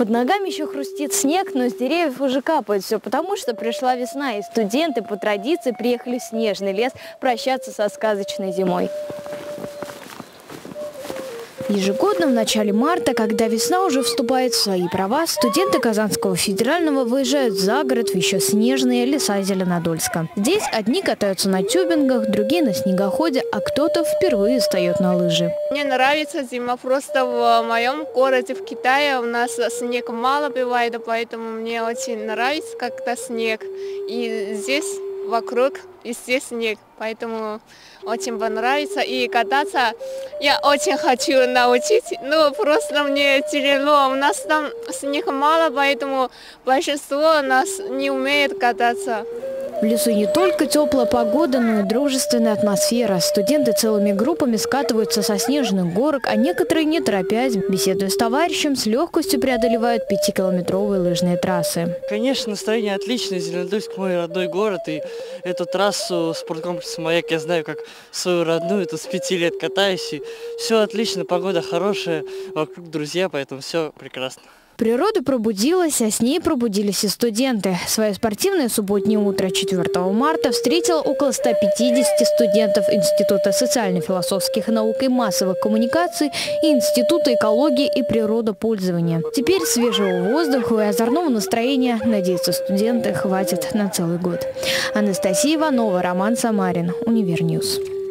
Под ногами еще хрустит снег, но с деревьев уже капает все, потому что пришла весна, и студенты по традиции приехали в снежный лес прощаться со сказочной зимой. Ежегодно в начале марта, когда весна уже вступает в свои права, студенты Казанского федерального выезжают за город в еще снежные леса Зеленодольска. Здесь одни катаются на тюбингах, другие на снегоходе, а кто-то впервые встает на лыжи. Мне нравится зима, просто в моем городе, в Китае, у нас снег мало бывает, поэтому мне очень нравится как-то снег. И здесь вокруг, и здесь снег, поэтому очень понравится. И кататься я очень хочу научить, но просто мне тяжело. У нас там снега мало, поэтому большинство нас не умеет кататься. В лесу не только теплая погода, но и дружественная атмосфера. Студенты целыми группами скатываются со снежных горок, а некоторые, не торопясь, беседуя с товарищем, с легкостью преодолевают 5-километровые лыжные трассы. Конечно, настроение отличное. Зеленодольск мой родной город, и эту трассу спорткомплекса «Маяк» я знаю как свою родную. Тут с 5 лет катаюсь, и все отлично, погода хорошая, вокруг друзья, поэтому все прекрасно. Природа пробудилась, а с ней пробудились и студенты. Свое спортивное субботнее утро 4 марта встретило около 150 студентов Института социально-философских наук и массовых коммуникаций и Института экологии и природопользования. Теперь свежего воздуха и озорного настроения, надеются студенты, хватит на целый год. Анастасия Иванова, Роман Самарин, Универньюз.